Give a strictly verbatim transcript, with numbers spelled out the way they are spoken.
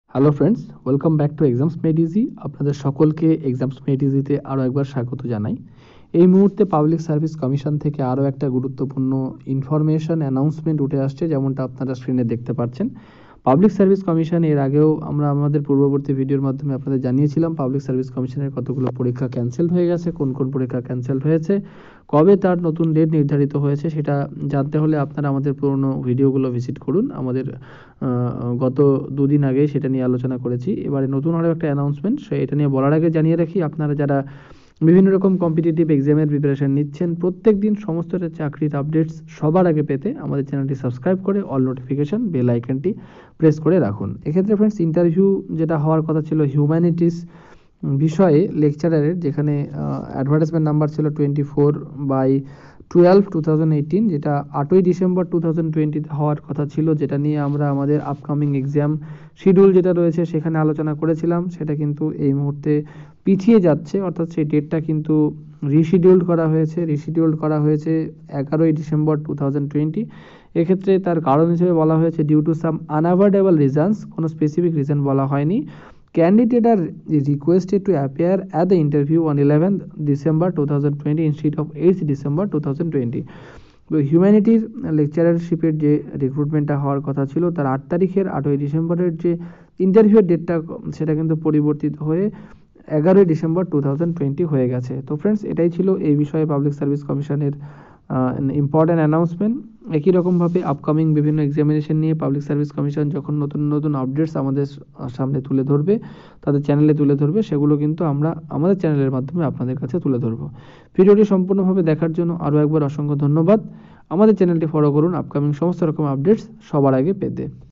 Hello friends, welcome back to exams made easy. আপনাদের সকলকে exams made ইজিতে আরও একবার স্বাগত জানাই। এই মুহূর্তে পাবলিক সার্ভিস কমিশন থেকে আরও একটা গুরুত্বপূর্ণ ইনফরমেশন অ্যানাউন্সমেন্ট উঠে আসছে, যেমনটা আপনারা স্ক্রিনে দেখতে পাচ্ছেন। পাবলিক সার্ভিস কমিশন এর আগেও আমরা আমাদের পূর্ববর্তী ভিডিওর মাধ্যমে আপনাদের জানিয়েছিলাম পাবলিক সার্ভিস কমিশনের কতগুলো পরীক্ষা ক্যান্সেল হয়ে গেছে, কোন কোন পরীক্ষা ক্যান্সেল হয়েছে, কবে তার নতুন ডেট নির্ধারিত হয়েছে। সেটা জানতে হলে আপনারা আমাদের পুরনো ভিডিওগুলো ভিজিট করুন। আমাদের গত দুদিন আগে সেটা নিয়ে আলোচনা করেছি। এবারে নতুন আরও একটা অ্যানাউন্সমেন্ট, সে এটা নিয়ে বলার আগে জানিয়ে রাখি, আপনারা যারা বিভিন্ন রকম কম্পিটিটিভ এক্সামের প্রিপারেশন নিচ্ছেন, প্রত্যেক দিন সমস্ত চাকরির আপডেটস সবার আগে পেতে আমাদের চ্যানেলটি সাবস্ক্রাইব করে অল নোটিফিকেশন বেল আইকনটি প্রেস করে রাখুন। এক্ষেত্রে ফ্রেন্ডস, ইন্টারভিউ যেটা হওয়ার কথা ছিল হিউম্যানিটিস বিষয়ে লেকচারারের, যেখানে অ্যাডভার্টাইজমেন্ট নাম্বার ছিল twenty four by twelve two thousand eighteen, যেটা আটই ডিসেম্বর টু থাউজেন্ড টোয়েন্টিতে হওয়ার কথা ছিল, যেটা নিয়ে আমরা আমাদের আপকামিং এক্সাম শিডিউল যেটা রয়েছে সেখানে আলোচনা করেছিলাম। সেটা কিন্তু এই মুহূর্তে পিছিয়ে যাচ্ছে, অর্থাৎ সেই ডেটটা কিন্তু রিশিডিউল্ড করা হয়েছে রিশিডিউল্ড করা হয়েছে এগারোই ডিসেম্বর টু থাউজেন্ড টোয়েন্টি। এক্ষেত্রে তার কারণ হিসেবে বলা হয়েছে due to some unavoidable reasons, কোনো স্পেসিফিক রিজন বলা হয়নি। Candidate are requested to appear at the interview on eleventh December twenty twenty instead of eighth December twenty twenty. তো হিউম্যানিটির লেকচারারশিপের যে রিক্রুটমেন্টটা হওয়ার কথা ছিল তার আট তারিখের আটই ডিসেম্বরের যে ইন্টারভিউর ডেটটা, সেটা কিন্তু পরিবর্তিত হয়ে এগারোই ডিসেম্বর টু থাউজেন্ড টোয়েন্টি হয়ে গেছে। তো ফ্রেন্ডস, এটাই ছিল এই বিষয়ে পাবলিক সার্ভিস কমিশনের ইম্পর্ট্যান্ট অ্যানাউন্সমেন্ট। একই রকমভাবে আপকামিং বিভিন্ন এক্সামিনেশন নিয়ে পাবলিক সার্ভিস কমিশন যখন নতুন নতুন আপডেটস আমাদের সামনে তুলে ধরবে, তাদের চ্যানেলে তুলে ধরবে, সেগুলো কিন্তু আমরা আমাদের চ্যানেলের মাধ্যমে আপনাদের কাছে তুলে ধরবো। ভিডিওটি সম্পূর্ণভাবে দেখার জন্য আরও একবার অসংখ্য ধন্যবাদ। আমাদের চ্যানেলটি ফলো করুন আপকামিং সমস্ত রকম আপডেটস সবার আগে পেতে।